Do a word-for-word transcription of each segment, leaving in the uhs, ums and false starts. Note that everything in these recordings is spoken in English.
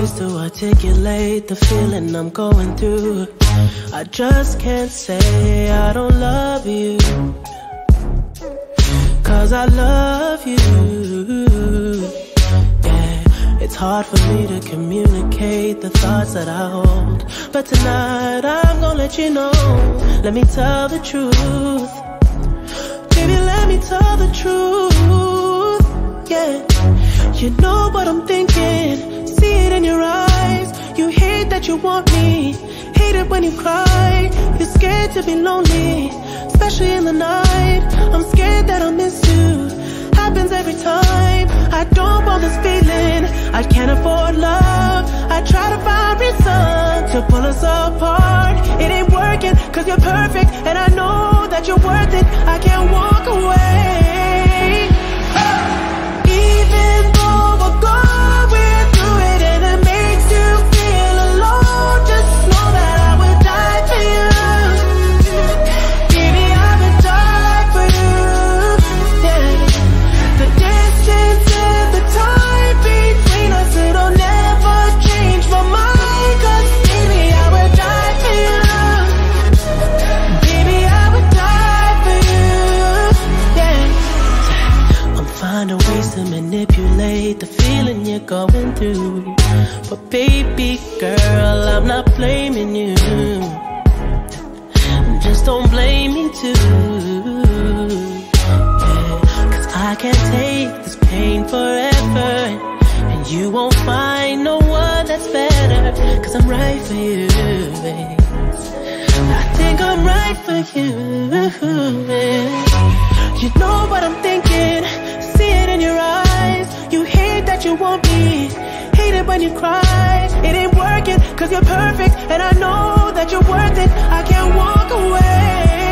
words to articulate the feeling I'm going through. I just can't say I don't love you, 'cause I love you. Yeah, it's hard for me to communicate the thoughts that I hold, but tonight I'm gonna let you know. Let me tell the truth. Baby, let me tell the truth. Yeah, you know what I'm thinking. See it in your eyes. You hate that you want me, hate it when you cry. You're scared to be lonely, especially in the night. I'm scared that I'll miss you. Happens every time. I don't want this feeling. I can't afford love. I try to find reason to pull us apart. It ain't working, 'cause you're perfect, and I know that you're worth it. I can't walk away. Even though we're going through it and it makes you feel alone, just know that I would die for you. Baby, I would die for you. Yeah. The distance and the time between us, it'll never change my mind, 'cause baby, I would die for you. Baby, I would die for you. Yeah. I'm finding ways to manipulate the feeling you're going through, but baby girl, I'm not blaming you. Just don't blame me too. Yeah, 'cause I can't take this pain forever, and you won't find no one that's better, 'cause I'm right for you, babe. I think I'm right for you. You know what I'm thinking. See it in your eyes. You hate that you want me, hate it when you cry. It ain't working, 'cause you're perfect, and I know that you're worth it. I can't walk away.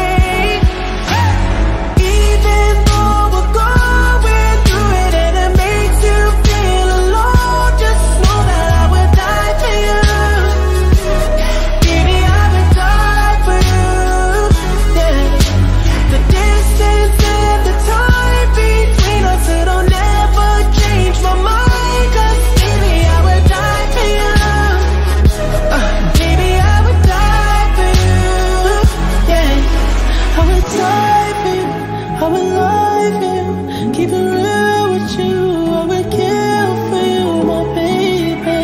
Even though we're going through it and it makes you feel alone, just know that I would die for you. Baby, I would die for you. Yeah. The distance and the time between us, it'll never change my mind, 'cause baby, I would die for you. Uh, baby, I would die for you. Yeah, I would die for you. I would lie for you. Keep it real with you. I would kill for you, my baby.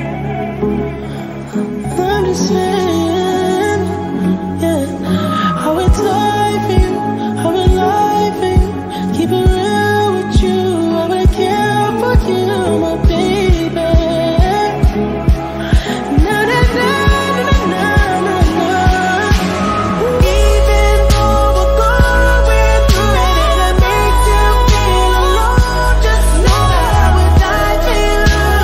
I'm just saying, yeah. I would die for you. I would lie for you. Keep it real with you. I would kill for you, my baby. Na na na na na na na. Even though we're going through it and it makes you feel alone, just know that I would die for you.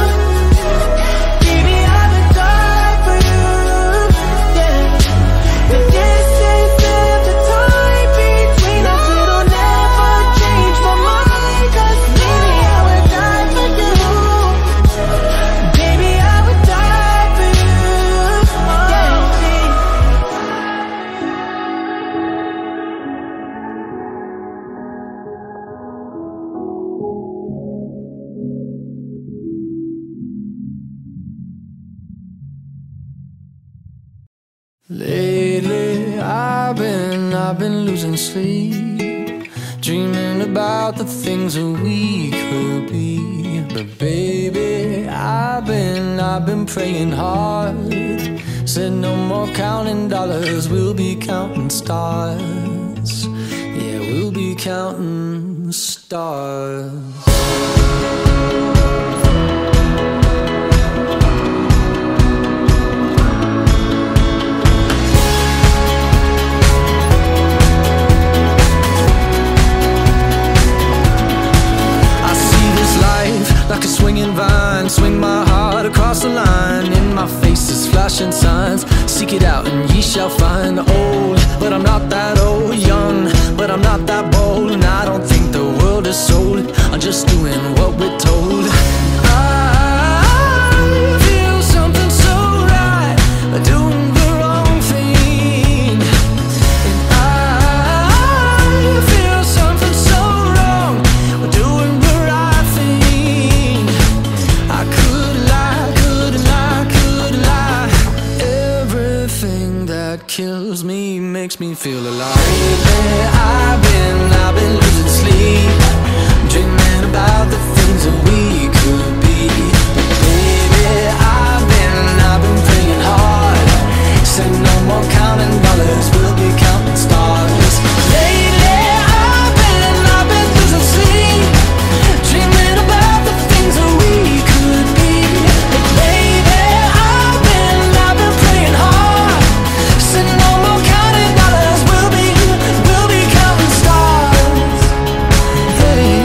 Baby, I would die for you. Yeah. The distance and the time between us, it'll never change my mind, 'cause baby, I would die for you. Baby, I would die for you. Yeah. Lately, I've been, I've been losing sleep, dreaming about the things that we could be. But baby, I've been, I've been praying hard. Said no more counting dollars, we'll be counting stars. Yeah, we'll be counting stars. Like a swinging vine, swing my heart across the line. In my face is flashing signs. Seek it out and ye shall find. Old, but I'm not that old. Young, but I'm not that bold. And I don't think the world is sold. I'm just doing what we're told. I feel something so right, doing the wrong thing. And I feel something so wrong, doing the right thing. I could lie, could makes me feel alive. Lately I've been, I've been losing sleep, dreaming about the things that we could be. Baby, I've been, I've been praying hard, said no more counting dollars, we'll be counting stars. Lately I've been, I've been losing sleep, dreaming about the things that we could be. But baby, I've been, I've been praying hard, said no more counting dollars, we'll be, we'll be counting stars. Hey,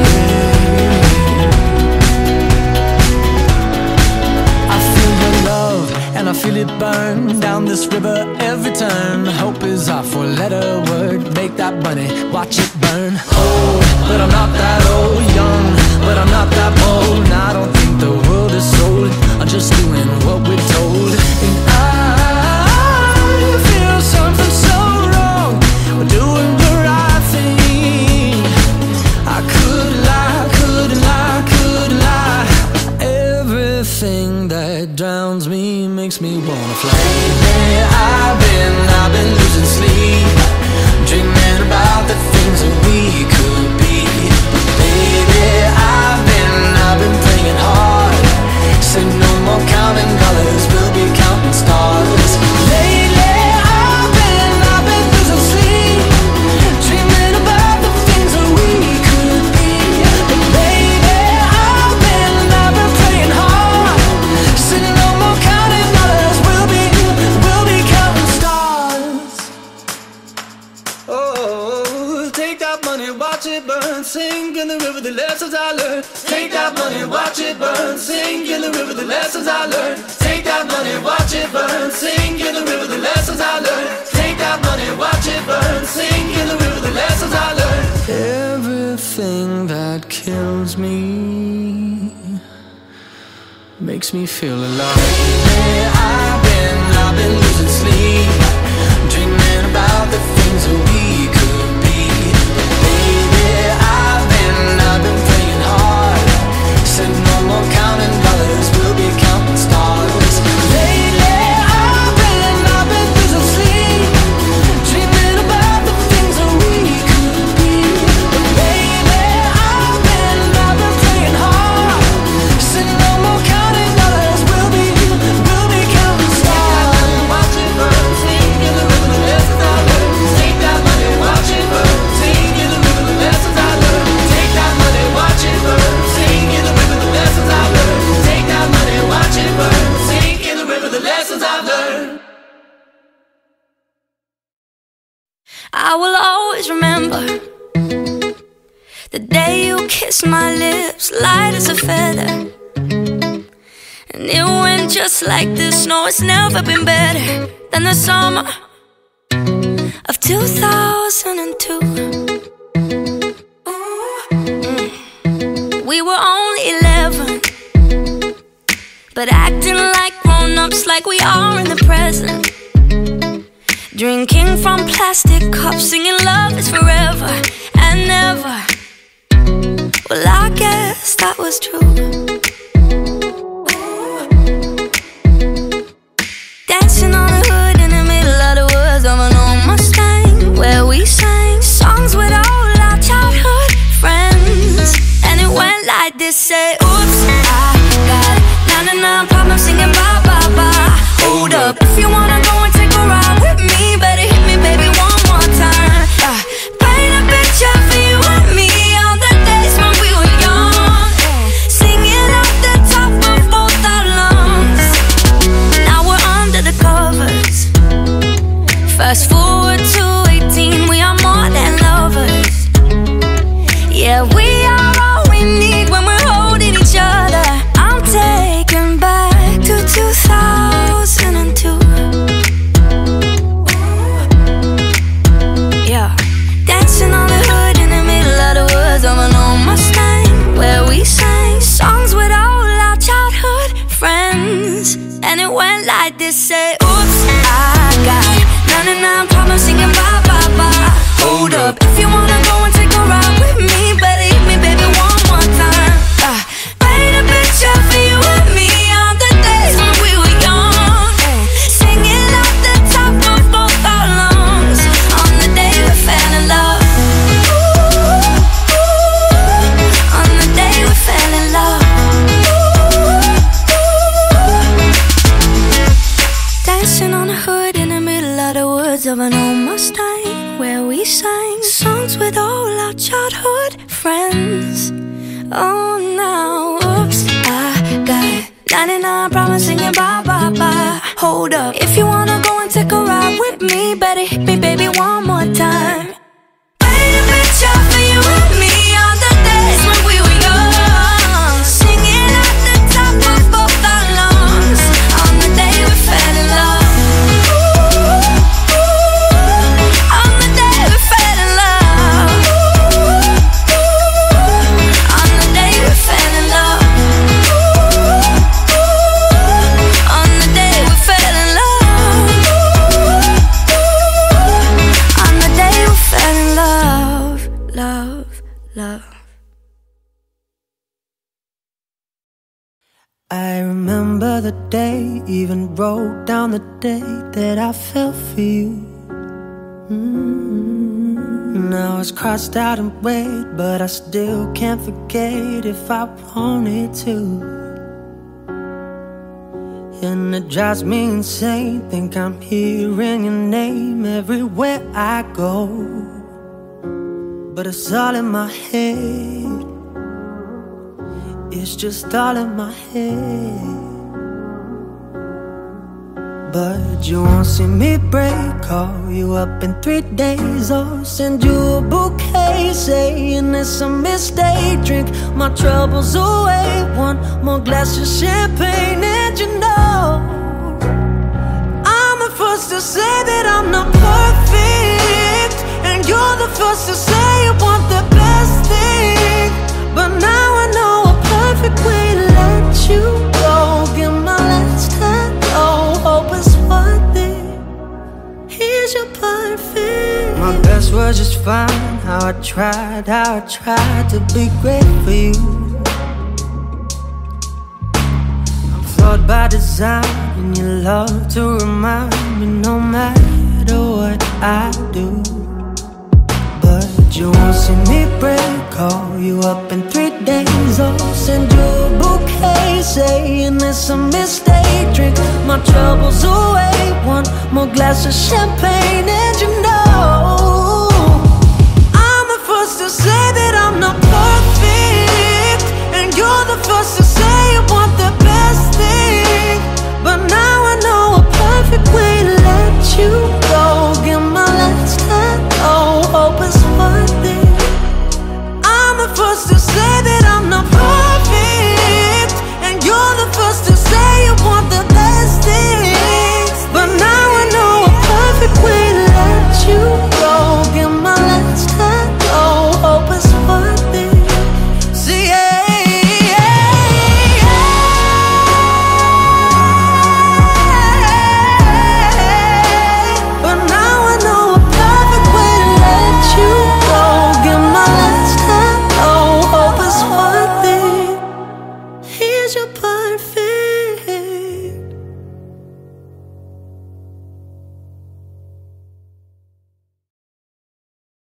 I feel your love and I feel it burn down this river every turn. Hope is our four-letter word, make that money, watch it burn. Old, but I'm not that old. Young, but I'm not that bold. And I don't think the world is sold, I'm just doing what we're told. And I feel something so wrong, we're doing the right thing. I could lie, could lie, could lie. Everything that drowns me makes me wanna fly. Lately I've been, I've been losing sleep, dreaming about the things that we could be. Baby, I've been, I've been praying hard, said no more counting dollars, we'll be counting stars. Lately I've been, I've been losing sleep, dreaming about the things that we could be. But baby, I've been, I've been praying hard, said no more counting dollars, we'll be, we'll be counting stars. Oh, take that money, watch it burn, sink in the river, the lessons I learned. Take that money, watch it burn, sink in the river, the lessons I learned. Take that money, watch it burn, sink in the river, the lessons I learned. Take that money, watch it burn, sink in the river, the lessons I learned. Everything that kills me makes me feel alive. Lately I've been, I've been losing sleep, dreaming about the things that we could be. Baby, I've been, I've been praying hard, said no more counting dollars, we'll be counting stars. Lately I've been, I've been losing sleep, dreaming about the things that we could be. But baby, I've been, I've been praying hard, said no more counting dollars, we'll be, we'll be counting stars. Watch it burn, sing in the river, the lessons I learned. Take that money, watch it burn, sing in the river, the lessons I learned. Take that money, watch it burn, sing in the river, the lessons I learned. Take that money, watch it burn, sing in the river, the lessons I learned. I will always remember the day you kissed my lips, light as a feather. And it went just like this. No, it's never been better than the summer of two thousand two. Mm. We were only eleven, but acting like grown-ups, like we are in the present. Drinking from plastic cups, singing love is forever and never. Well, I guess that was true. Dancing on the hood in the middle of the woods of an old Mustang, where we sang songs with all our childhood friends. And it went like this, say, oops, I got ninety-nine problems singing bye, bye, bye. Hold up, if you wanna go and take a ride with me, better hit me, baby, one more time. uh, Paint a picture for you and me on the days when we were young, singing at the top of both our lungs. Now we're under the covers. Fast forward to eighteen, we are more than lovers. Yeah, we are all we need when we're holding each other. I'm taken back to two thousand two. Yeah, dancing on the hood in the middle of the woods of an old Mustang, where we sang songs with all our childhood friends. And it went like this, say, oops, I got ninety-nine problems singing bye, bye, bye. Hold up, if you wanna go and take a ride with me, better hit me, baby, one more time. uh, Paint a picture for you and me on the days when we were young, singing at the top of both our lungs. Sitting on the hood in the middle of the woods of an old Mustang, where we sang songs with all our childhood friends. Oh, now, oops, I got ninety-nine problems singing bye, bye, bye. Hold up, if you wanna go and take a ride with me, better hit me, baby, one more time. Paint a picture for you and me on the days when we were young, singing at the top of both our lungs on the day we fell in love. On the day we fell in love. On the day we fell in love. On the day we fell in love. On the day we fell in love. Love, love. I remember the day, even wrote down the day that I fell for you. mm-hmm. Now it's crossed out in red, but I still can't forget if I wanted to. And it drives me insane, think I'm hearing your name everywhere I go. But it's all in my head, it's just all in my head. But you won't see me break, call you up in three days or send you a bouquet saying it's a mistake. Drink my troubles away, one more glass of champagne. And you know I'm the first to say that I'm not perfect, and you're the first to say you want the best thing. But now I know a perfect way to let you go. Give my last hello, hope it's worth it. Here's your perfect. My best was just fine, how I tried, how I tried to be great for you. I'm flawed by design, and you love to remind me no matter what I do. But you won't see me break, call you up in three days or send you a bouquet saying it's a mistake. Drink my troubles away, one more glass of champagne. And you know I'm the first to say that I'm not perfect,